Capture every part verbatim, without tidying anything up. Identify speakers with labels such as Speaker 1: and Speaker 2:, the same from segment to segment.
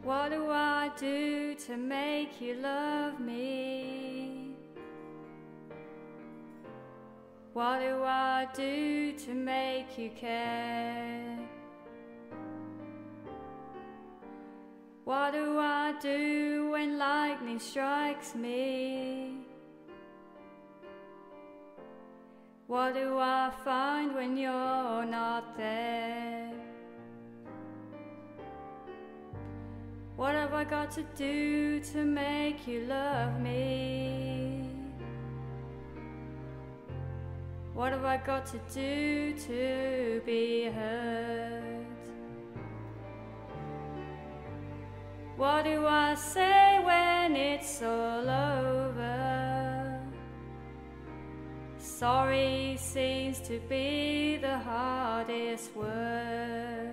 Speaker 1: What do I do to make you love me? What do I do to make you care? What do I do when lightning strikes me? What do I find when you're not there? What have I got to do to make you love me? What have I got to do to be heard? What do I say when it's all over? Sorry seems to be the hardest word.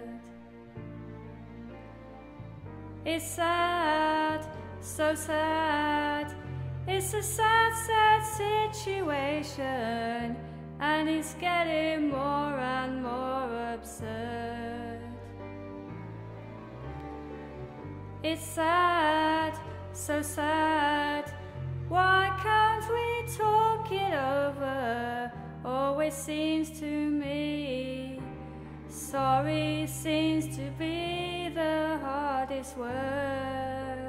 Speaker 1: It's sad, so sad. It's a sad, sad situation, and it's getting more and more absurd. It's sad, so sad. Why can't we talk it over? Always seems to me sorry seems to be the hardest word.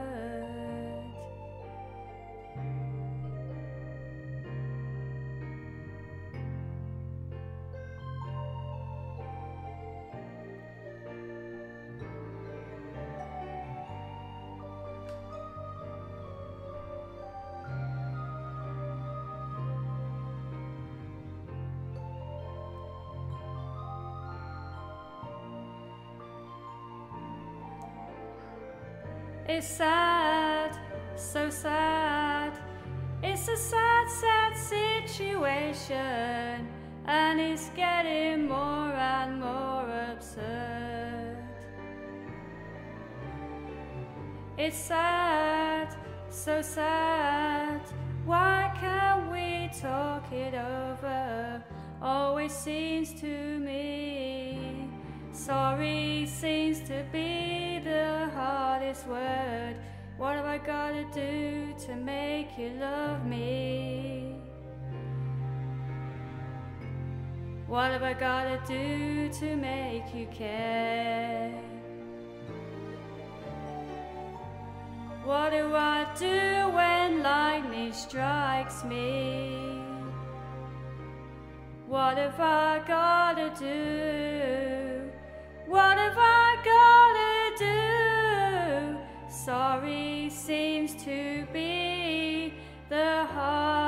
Speaker 1: It's sad, so sad. It's a sad, sad situation, and it's getting more and more absurd. It's sad, so sad. Why can't we talk it over? Always seems to me sorry seems to be the hardest word. What have I got to do to make you love me? What have I got to do to make you care? What do I do when lightning strikes me? What have I got to do? What have I got to do? Sorry seems to be the hardest